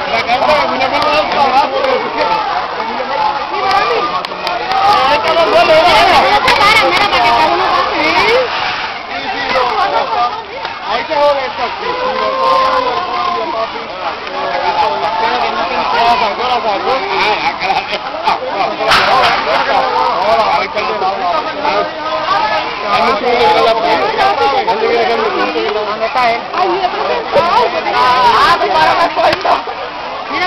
Ahí se jode esto aquí. ¿Dónde está él? Tomaron el puerto. Mira,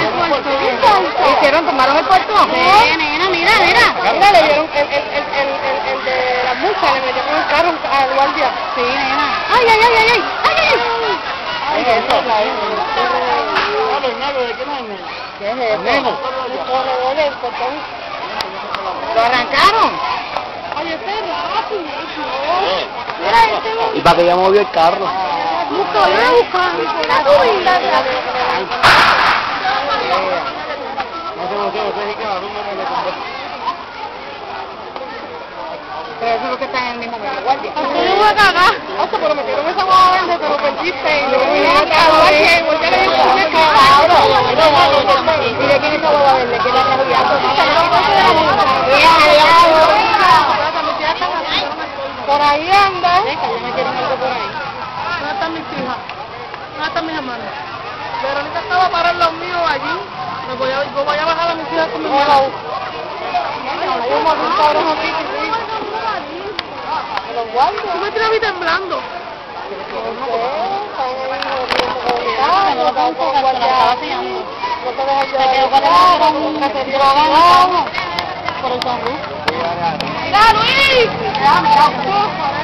tomaron el puerto. Nena, mira. Mira, le dieron el de la multa, le metieron el carro al guardia. Sí, nena. Ay. Ay, eso. ¿Qué es eso? El corredor del portón. ¿Lo arrancaron? Oye, este es rápido. ¿Y para qué ya movió el carro? Busca. Pero eso es lo que está en el mismo guardia. Yo voy a cagar. Pero metieron esa boba verde, pero perdiste. Y yo me voy a cagar. ¿Y de quién es esa boba verde? ¿Quién la trajo ya? Por ahí anda. ¿Ya metieron algo por ahí? ¿Dónde están mis hijas? ¿Dónde están mis hermanos? Verónica estaba para los míos allí. Yo voy a bajar a mis hijas con mi hermano. Hay un cabrón aquí. Los guardias. Tú me tienes a mí temblando. ¡Mira, Luis!